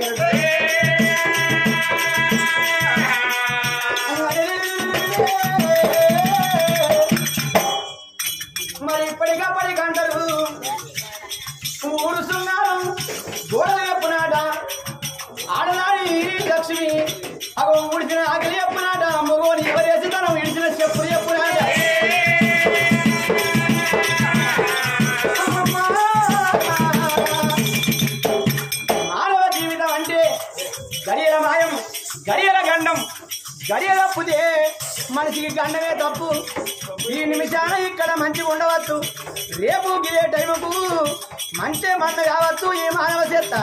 మరి ఇప్పటికప్పటి గంటలు ఊరుసున్నారు గోడలు చెప్పునాట ఆడనాడి లక్ష్మి అగో ఊడిచిన ఆకలి చెప్పునాట మగోని ఎవరేసి తనం ఇడిచిన చెప్పులు చెప్పునాట మానవ జీవితం అంటే గడియల మాయం గడియల గండం గడియల పుదే మనిషికి గండమే తప్పు ఈ నిమిషాన ఇక్కడ మంచిగా ఉండవచ్చు రేపు గిరే టైముకు మంచి మంద కావచ్చు ఈ మానవ చేత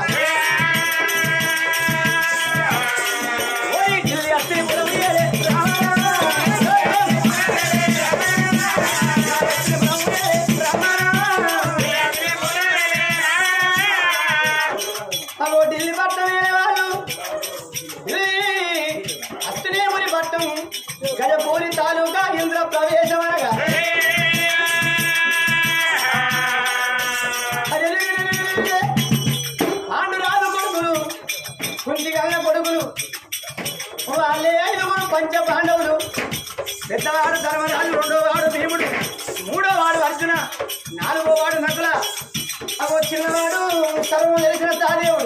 అగో ఢిల్లీ పట్టణం వాళ్ళు అస్తనేముని పట్టం గజపూరి తాలూకా ఇంద్ర ప్రవేశం అనగా పాండురాజు కొడుకులు కుంటిగల్ల కొడుకులు వాళ్ళే 5 పంచ పాండవులు పెద్దవాడు ధర్మరాజు రెండోవాడు భీముడు మూడోవాడు అర్జున నాలుగోవాడు నకుల అగో చిన్నవాడు సర్వం తెలిసిన సహదేవుడు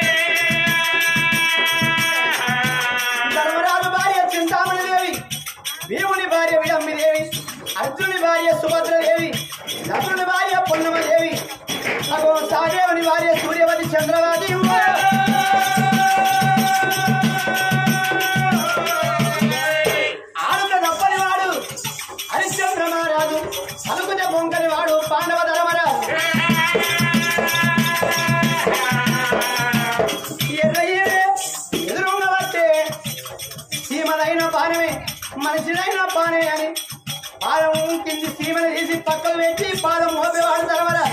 ధర్మరాజు భార్య చింతామణి దేవి భీముని భార్య విడంబిదేవి అర్జునుని భార్య సుభద్రదేవి నకులుని భార్య పొన్నమదేవి అగో సహదేవుని భార్య సూర్యవతి చంద్రవతి ఆడుత తప్పని వాడు హరిశ్చంద్ర మహారాజు అలుకుత బొంకని వాడు పాండవ ధర్మరాజు ఎదురుగా వస్తే సీమలైన పానమే మనిషినైన పానే అని పాలం కింది సీమను తీసి పక్కలు పెట్టి పాలం మోపేవాడు ధర్మరాజు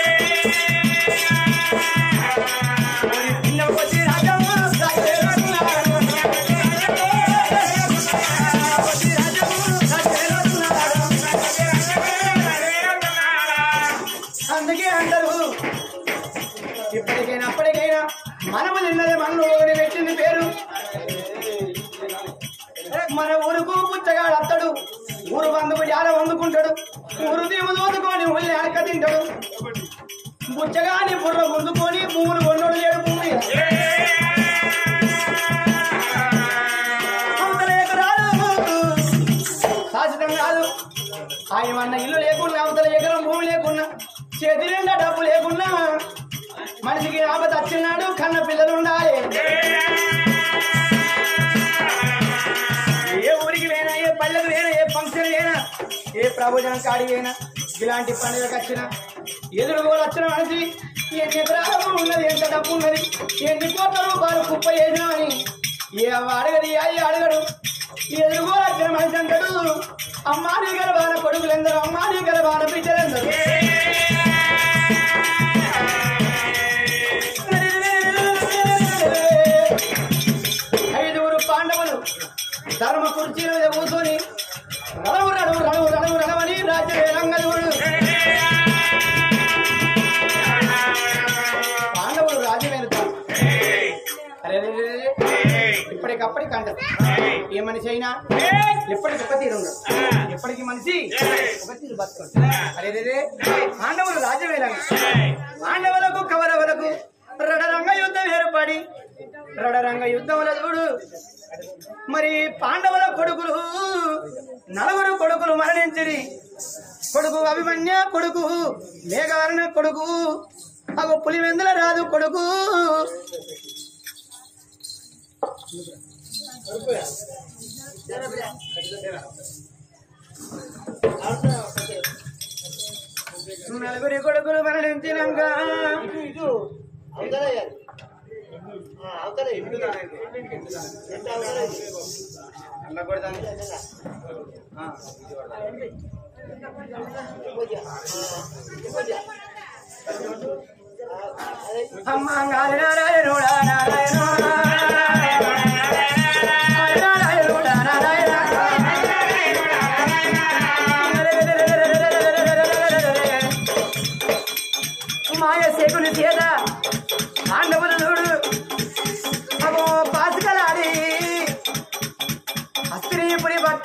అందుకే అంటారు ఇప్పటికైనా అప్పటికైనా మనము నిన్నదే మనలో పెట్టింది పేరు మన ఊరుకు పుచ్చగాడు అత్తడు ఊరు బంధువు జాల వందుకుంటాడు ఊరు దీవు దోదుకొని ఉల్లి అడక తింటాడు పుచ్చగాని బుర్ర గుందుకొని పువ్వులు కొన్నోడు లేడు భూమి శాశ్వతం కాదు ఆయన ఇల్లు లేకున్నా అవతల ఎకరం భూమి లేకున్నా చేతి నిండా డబ్బు లేకున్నా మనిషికి ఆపద వచ్చినాడు కన్న పిల్లలు ఉండాలి ఏ ఊరికి పోయినా ఏ పల్లెకు పోయినా ఏ ఫంక్షన్ అయినా ఏ ప్రవచనం కాడికి అయినా ఇలాంటి పండుగకు వచ్చిన ఎదురుగోలు వచ్చిన మనిషి ఎన్ని ఎకరాల ఉన్నది ఎంత డబ్బు ఉన్నది ఎన్ని కోట్ల రూపాయలు కుప్ప చేసినామని ఏ అడగడు అది అడగడు ఎదురుగోలు వచ్చిన మనిషి అంటాడు అమ్మా నీ గర్భాన కొడుకులెందరూ అమ్మా నీ గర్భాన బిడ్డలెందరూ పాండవులు ధర్మ కుర్చీల మీద కూర్చొని రడవు రడవు రడవు రడవు రడవని రాజ్య రంగదుడు పాండవులు రాజ్యం వెళ్తారు అరే ఇప్పటికప్పటికి అంటారు ఏ మనిషి అయినా ఎప్పటికొక తీరు ఉండదు ఎప్పటికి మనిషి ఒక తీరు బతుకుంటాడు అరే పాండవులు రాజ్యం వెళ్ళాలి పాండవులకు కౌరవులకు రణరంగ యుద్ధం ఏర్పడి రణరంగ యుద్ధముల చూడు మరి పాండవుల కొడుకులు 4 కొడుకులు మరణించిరి కొడుకు అభిమన్య కొడుకు మేఘారణ కొడుకు అగో పులివెందుల రాజు కొడుకు నలుగురి కొడుకులు మరణించినాక అమ్మ నారాయణుడా నారాయణ మాయ శకుని చేత పాండవులు చూడు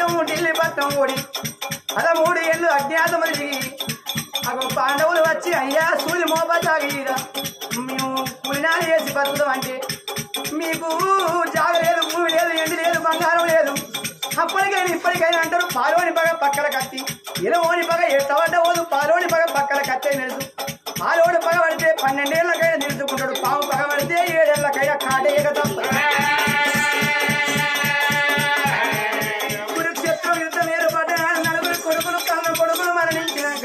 పట్టణము ఢిల్లీ పట్టణం ఓడి 13 ఏళ్ళు అజ్ఞాతములు దిగి అక్కడ పాండవులు వచ్చి అయ్యా సూర్య మోపతాగిరా మేము పులినాలు వేసి బతుకుతాం అంటే మీకు జాగ లేదు భూమి లేదు ఎండి లేదు బంగారం లేదు అప్పటికైనా ఇప్పటికైనా అంటారు పాలోని పగ పక్కల కత్తి ఇలవోని పగ ఎట్టవడ్డ పోదు పాలోని పగ పక్కల కత్తే నిలుసు పాలోని పగ పడితే 12 ఏళ్ళకైనా నిలుచుకుంటాడు పాము పగ పడితే 7 ఏళ్ళకైనా కాటేయక తప్ప కురుక్షేత్రం యుద్ధం ఏర్పడ్డ 4 కొడుకులు కన్న కొడుకులు మరణించినాక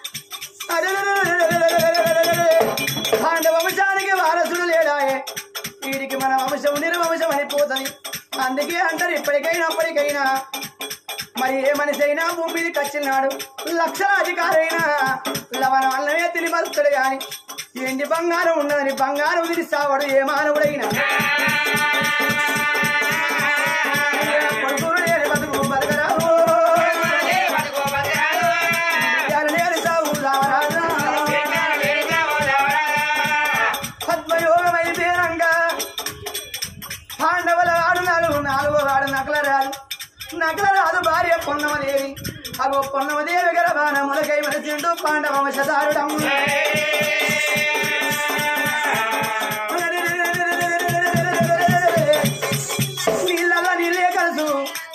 పాండవ వంశానికి వారసుడు లేడాయే వీడికి మన వంశం నిర్వంశం అయిపోతుంది అందుకే అంటారు ఇప్పటికైనా అప్పటికైనా మరి ఏ మనిషి అయినా భూమి మీదకి వచ్చినాడు లక్షలాధికారైనా లవణ అన్నమే తిని బతుకుతాడు గాని ఎండి బంగారం ఉన్నదని బంగారం విరిస్తావాడు ఏ మానవుడైనా కొడుకులు లేని బతుకు బతకరాదు పద్మయోగమైపోయాక పాండవుల వాడు 4వ వాడు నకలరాదు భార్య పొన్నమదేవి అగో పొన్నమదేవి గర్భాన ములకై మరచిండు పాండవ వంశధారుడం నీళ్ళలో నీళ్ళే కలుసు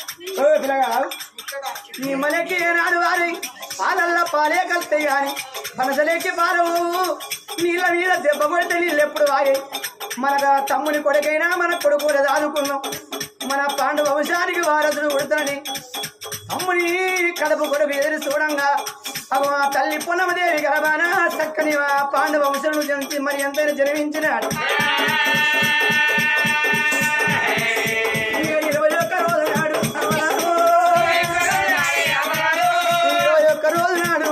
నీ మనకి ఏనాడు వారి పాలల్లో పాలే కలుస్తాయి గాని మనసలేకి పారవు నీళ్ళ మీద దెబ్బ కొడితే నీళ్ళు ఎప్పుడు వారాయి మన తమ్ముని కొడుకైనా మన కొడుకు ఆదుకున్నాం మన పాండవ వంశానికి వారసుడు ఉడతాని తమ్ముని కడుపు కొడుకు ఎదురు చూడంగా అవి మా తల్లి పొన్నమదేవి గర్భాన చక్కని పాండవ వంశుడు మరి ఎంతైనా జన్మించినాడు 21 రోజు నాడు 21 రోజు నాడు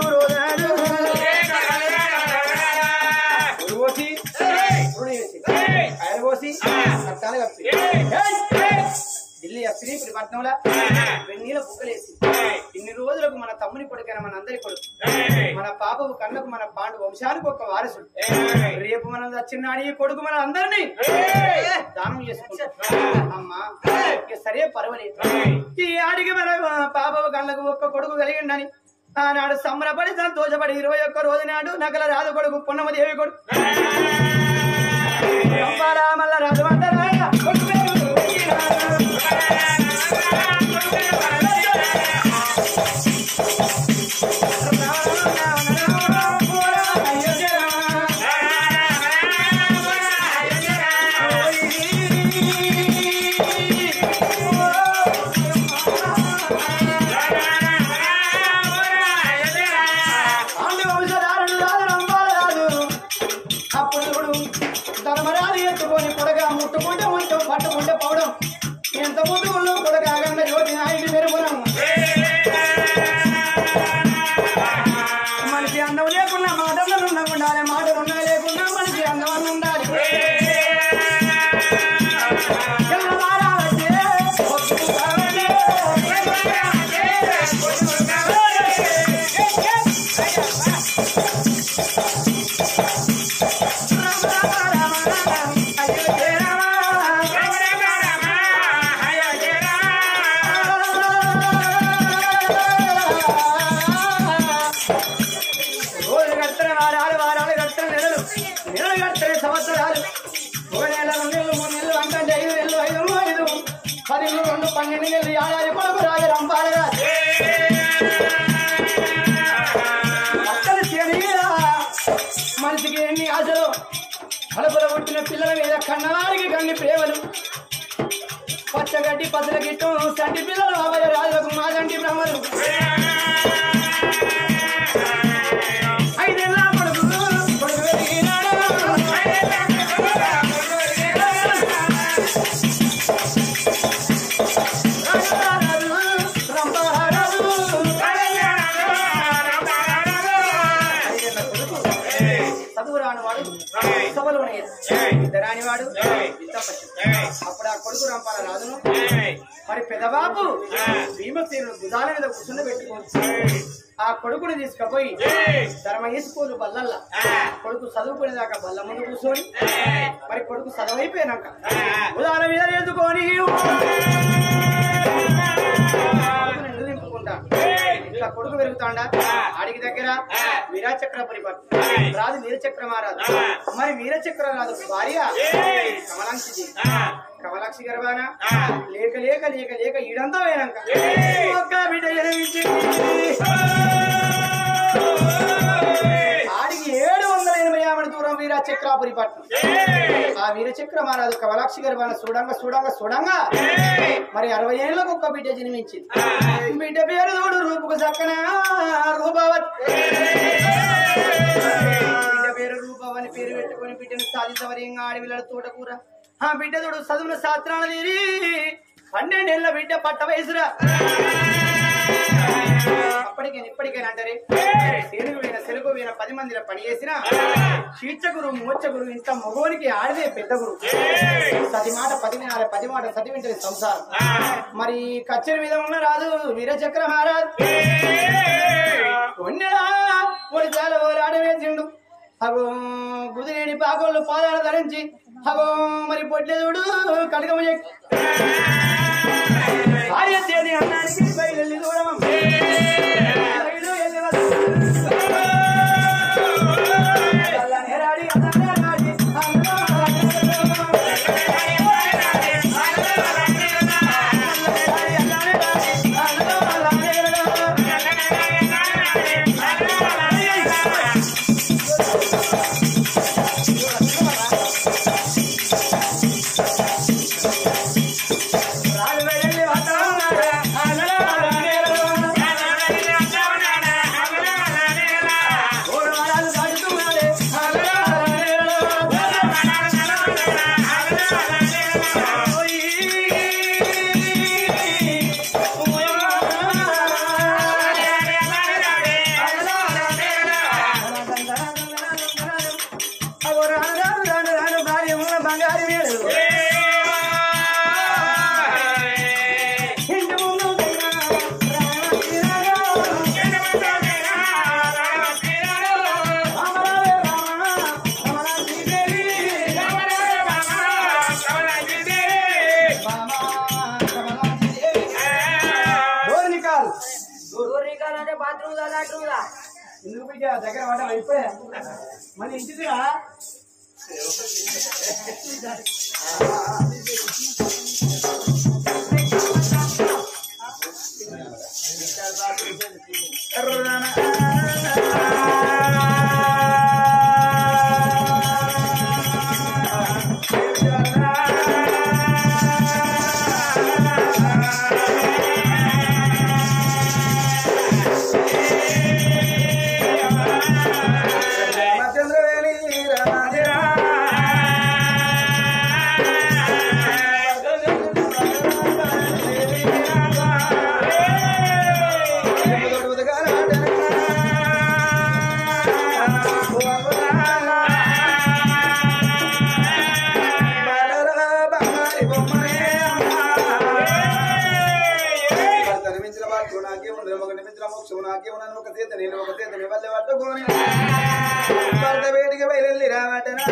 చట్టాలు కప్పి ఢిల్లీ అప్పిరి పట్టణంలో వెన్నీల బుక్కలేసి ఇన్ని రోజులకు మన తమ్ముని కొడుకైన మన అందరి కొడుకు మన పాపపు కళ్ళకు మన పాండు వంశానికి ఒక వారసుడు రేపు మనం వచ్చినాడు ఈ కొడుకు మన అందరినీ దానం చేసుకుంటాం అమ్మా సరే పర్వాలేదు ఈ ఆడికి మన పాపపు కళ్ళకు ఒక్క కొడుకు కలిగిండని ఆనాడు సంబరపడి సంతోషపడి 21 రోజు నాడు నకల రాదు కొడుకు పొన్నమదేవి కొడుకు మల్ల రాజు పట్టుకుంటే పోవడం ఎంత ముందు కూడా కాకుండా జ్యోతి నాయుడు మెరుగున్నాము మనిషి అందం లేకున్నా మాటలు ఉండాలి మాటలు ఉన్నా లేకున్నా మనిషి అందం ఉండాలి సంవత్సరాలు 1 నెల 2 నెలలు 3 నెలలు అంటే 5 నెలలు 5 10 2 12 నెలలు ఏడాది కొడుకు రాజు రంపాలరాజు అక్కడ మనిషికి ఎన్ని ఆశలు కడుపులో పుట్టిన పిల్లల మీద కన్నవారికి కన్ని ప్రేమలు పచ్చగడ్డి పసల గిట్టం సంటి పిల్లలు అవయ రాజులకు మాదంటి బ్రహ్మలు 5 నెలల కొడుకు పెరిగినాడు రానివాడు అప్పుడు ఆ కొడుకు రంపాల రాజును మరి పెదబాబు భీమసేనుడు భుజాల మీద కూర్చుని పెట్టుకోవచ్చు ఆ కొడుకుని తీసుకుపోయి ధర్మయ్య స్కూల్ బల్లల్లా కొడుకు చదువుకునేదాకా బల్ల ముందు కూర్చొని మరి కొడుకు చదువైపోయినాక భుజాల మీద ఎదుకొని చేసుకుంటాను ఇట్లా కొడుకు పెరుగుతాడా ఆడికి దగ్గర వీరాచక్ర పరిపత్తి రాదు వీరచక్ర మహారాజు మరి వీరచక్ర రాదు భార్య కమలాక్షి కమలాక్షి గర్భాన లేక లేక లేక లేక ఈడంతా వేయనంక ఒక్క బిడ్డ ఆడికి 780 దూరం వీరచక్రాపురి పట్నం ఆ వీరచక్ర మహారాజు కమలాక్షి గర్భాన చూడంగా చూడంగా చూడంగా మరి 60 ఏళ్ళకు ఒక్క బిడ్డ జన్మించింది బిడ్డ పేరు చూడు రూపుకు చక్కన రూపవతి బిడ్డ పేరు రూపవని పేరు పెట్టుకుని బిడ్డను సాధించవరంగా ఆడవిళ్ళ తోటకూర ఆ బిడ్డ చూడు చదువుల శాస్త్రాలు తీరి 12 ఏళ్ళ బిడ్డ పట్ట వయసురా అప్పటికైనా ఇప్పటికైనా అంటారే సెలుగు పోయిన 10 మందిలో పని చేసిన శీర్ష గురువు మోక్ష గురువు ఇంత మగోనికి ఆడదే పెద్ద గురువు సతి మాట 10 వినాలి 10 మాట సతి వింటది సంసారం మరి కచ్చరి మీద ఉన్న రాజు వీరచక్ర మహారాజ్ చాలా ఆడవేసిండు అగో గుదిలేని పాకోళ్ళు పాదాలు ధరించి అగో మరి పొట్లేదుడు కడగము భార్య చేతి అన్నానికి బయలు చూడమం దగ్గర వాట అయిపోయా మళ్ళీ ఇంటిదిగా వేడికి బయలు రావటనా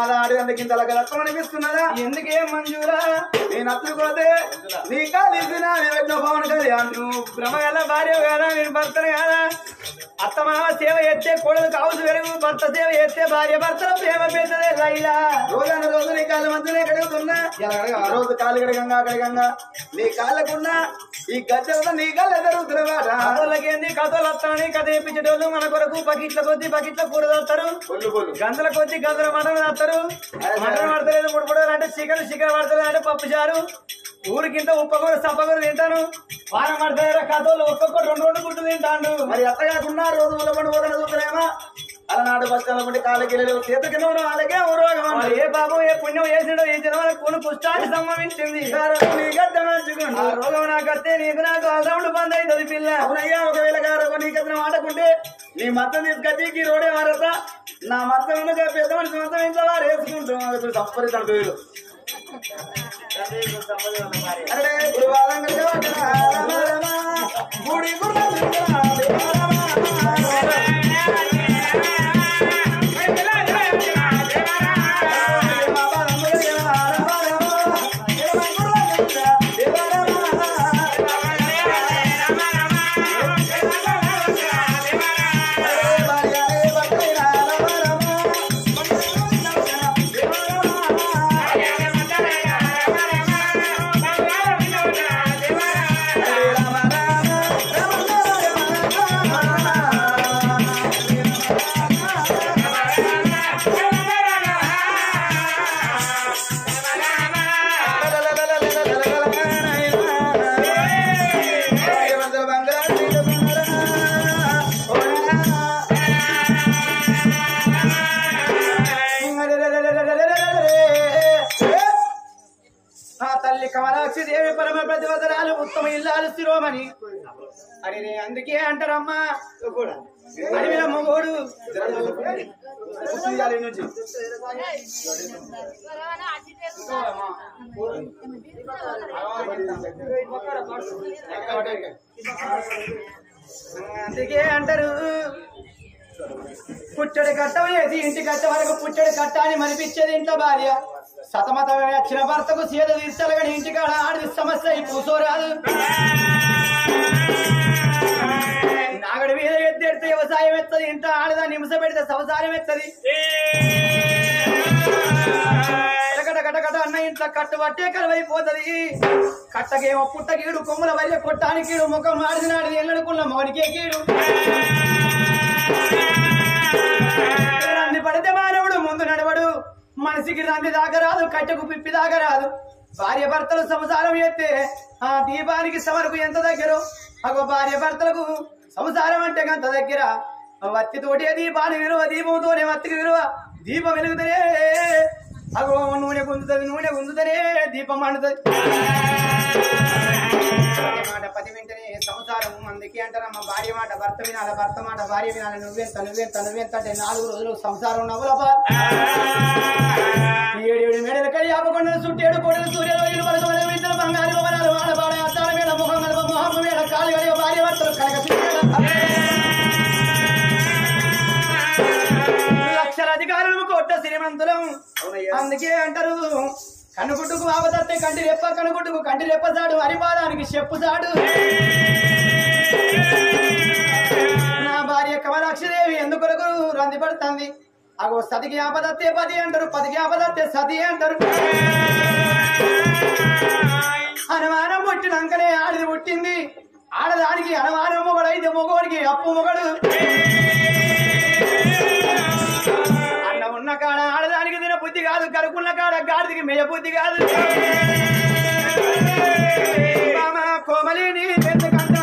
మాదా ఆడి అందుకింత లక్షం అనిపిస్తున్నదా ఎందుకేం మంజూరా నేను అత్తుకోతే నీ కాలిసిన పవన్ కళ్యాణ్ నువ్వు భ్రమగల భార్య కదా నేను భర్తను కదా అత్తమామ సేవ ఎత్తే కోడలు కావచ్చు వెలుగు భర్త సేవ ఎత్తే భార్య భర్తల ప్రేమ పెద్దదే లైలా రోజు రోజు నీ కాళ్ళ మధ్యనే కడుగుతున్నా ఆ రోజు కాళ్ళు కడగంగా నీ కాళ్ళకున్నా ఈ గజ్జలతో నీ కాళ్ళు జరుగుతున్నమాట కథలకేంది కథలు వస్తామని కథ చెప్పించేటోళ్ళు మన కొరకు బకెట్ల కొద్ది బకెట్ల కూర వస్తారు గంటల కొద్ది గంటల మటన్ వస్తారు మటన్ పడతలేదు ముడిపడదు అంటే చికెన్ పడతలేదు అంటే పప్పు చారు ఊరికింత ఉప్పకూర సప్పకూర తింటాను వారం పడతారా కథలు ఒక్కొక్క రెండు గుడ్డు తింటాను మరి అత్త కాకుండా రోజు ములబడి పోతాను చూస్తున్నామా అలనాడు బస్సుల బట్టి కాళ్ళకి చేతికి అలాగే రోగం ఏ పాపం ఏ పుణ్యం వేసిండో ఈ జన్మ కొన్ని పుష్టానికి సంభవించింది ఆ రోగం నాకు వస్తే నీకు నాకు అసౌండ్ బంద్ అవుతుంది పిల్ల అవునయ్యా ఒకవేళ గారు నీకు ఆడకుంటే నీ మతం తీసుకొచ్చి ఈ రోడే వారత నా మతం పెద్ద మనిషి మొత్తం ఇంట్లో వారు వేసుకుంటాం సంపరితాడు పేరు అరే గుడి కమలాక్షి దేవి పరమ ప్రతివదనాలు ఉత్తమ ఇల్లాలు శిరోమణి అని అందుకే అంటారమ్మా అడవిల మొగోడు అందుకే అంటారు పుట్టడి కట్ట వేసి ఇంటి కట్ట వరకు పుట్టడి కట్ట అని మనిపించేది ఇంట్లో భార్య సతమతమే వచ్చిన భర్తకు సీత తీర్చాలి కానీ ఇంటికాడ ఆడిది సమస్య ఈ పూసోరాదు నాగడి మీద ఎత్తేడితే వ్యవసాయం ఎత్తది ఇంట ఆడదా నిమిష పెడితే సంసారం ఎత్తది కట అన్న ఇంట్లో కట్టు పట్టే కలవైపోతుంది కట్టకేమో పుట్టకీడు కొమ్ముల వల్ల కొట్టానికీడు ముఖం ఆడిది నాడిది ఎల్లడుకున్న మౌనికే కీడు రంది పడితే మానవుడు ముందు నడవడు మనిషికి రంది దాగరాదు కట్టెకు పిప్పి దాగరాదు భార్య భర్తలు సంసారం ఎత్తే ఆ దీపానికి సమరకు ఎంత దగ్గర అగో భార్య భర్తలకు సంసారం అంటే అంత దగ్గర వత్తితోటే దీపాలు విలువ దీపంతోనే వత్తికి విలువ దీపం వెలుగుతనే అగో నూనె గుంజుతనే దీపం అండుతుంది మాట పది వెంటనే సంసారం అందుకే అంటారమ్మ భార్య మాట భర్త వినాలి భర్త మాట భార్య వినాలి నువ్వెంత అంటే 4 రోజులు సంసారం నవ్వుల 7 మేడల కయ్యాపకొండలు చుట్టేడు కోడలు సూర్యరోజులు పలకలు బంగారు భవనాలు వాడబాడ అద్దాల మీద ముఖం మీద కాలు గడియ భార్య భర్తలు లక్షల అధికారులు కొట్ట శ్రీమంతులం అందుకే అంటారు కనుగుడ్డుకు ఆపదత్తే కంటి రెప్ప కనుగుడ్డుకు కంటి రెప్ప సాడు హరిపాదానికి చెప్పు సాడు నా భార్య కమలాక్షిదేవి ఎందుకొరకు రంది పడుతుంది అగో సతికి ఆపదత్తే 10 అంటారు 10కి ఆపదత్తే సతి అంటారు అనుమానం పుట్టినాకనే ఆడిది పుట్టింది ఆడదానికి అనుమానం మొగడైతే మొగోడికి అప్పు మొగడు అన్న ఉన్న కాడ ఆడదానికి తిన బుద్ధి కాదు కరుకున్న కాడ గాడిదికి మేయ బుద్ధి కాదు కోమలిని ఎందుకంట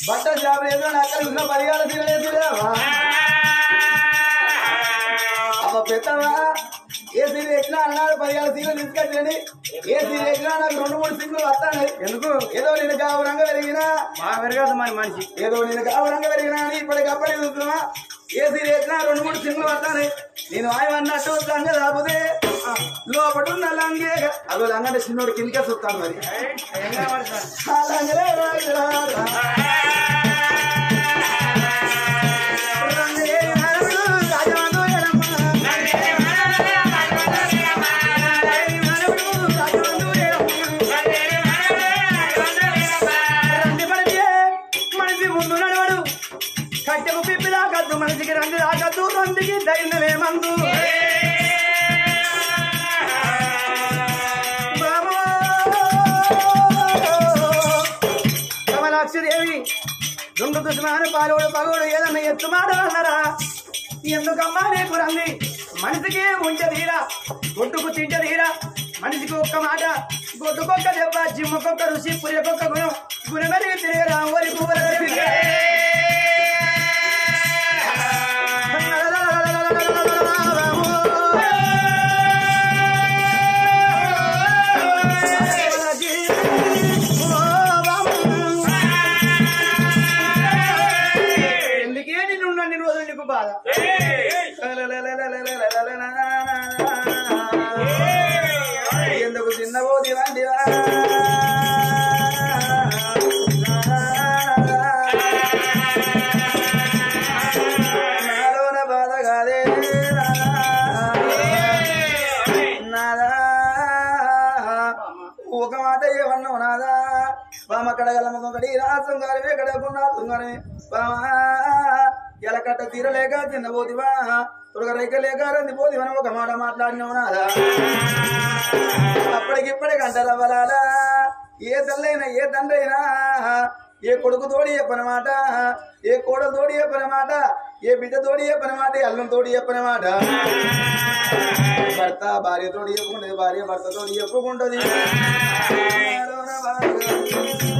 బట్టల షాపులు ఏదో అక్కడ ఉన్న పరిగాల తీరలేదులేవా అమ్మ పెద్దవా ఏ సీర ఎక్కినా అన్నాడు పరిగాల సీరలు తీసుకొచ్చని ఏ సీర ఎక్కినా నాకు 2-3 సింగులు వస్తాను ఎందుకు ఏదో నేను గావురంగా పెరిగినా బాగా పెరగదు మన మనిషి ఏదో నేను గావురంగా పెరిగినా అని ఇప్పటికప్పుడే చూస్తున్నా ఏ సీర ఎక్కినా 2-3 సింగులు వస్తాను నేను ఆయమన్నట్టు లంగ రాబోతే లోపల ఉన్న లంగే అదో లంగంటే చిన్నోడు కిందకే చూస్తాను మరి కట్టెకు పిప్పి రాకద్దు మనిషికి రంగు రాకద్దు రందికి ధైర్యమే మందు కమలాక్షిదేవి రెండు దుష్మాను పాలోడు పగోడు ఏదన్నా ఎత్తు మాట అన్నారా ఎందుకమ్మా నీకు రంది మనిషికి ఉంచదీరా గొడ్డుకు తింటదీరా మనిషికి ఒక్క మాట గొడ్డుకొక్క దెబ్బ జిమ్మకొక్క రుచి పురియకొక్క గుణం గుణమరి తిరగరా వరి పువ్వుల ఎందుకే నిన్ను అన్ని రోజులు నీకు బాధ ఎందుకు చిన్నవో దివండివా నాలోన బాధ కాదే నాదా ఒక మాట ఏమన్నావు నాదా బామ కడగలమ్మకొకటి రా శృంగారమే కడగకున్నా శృంగారమే బామా ఎలా కట్ట తీరలేక చిన్నపోతివా తురగరైక లేక రందిపోతివని ఒక మాట మాట్లాడినావు నాదా అప్పటికిప్పటికంటారా ఏ తల్లైనా ఏ తండ్రైనా ఏ కొడుకు తోడి చెప్పని మాట ఏ కోడలు తోడి చెప్పని మాట ఏ బిడ్డ తోడి చెప్పని మాట అల్లం తోడి చెప్పని మాట భర్త భార్య తోడి చెప్పుకుంటది భార్య భర్త తోడి చెప్పుకుంటది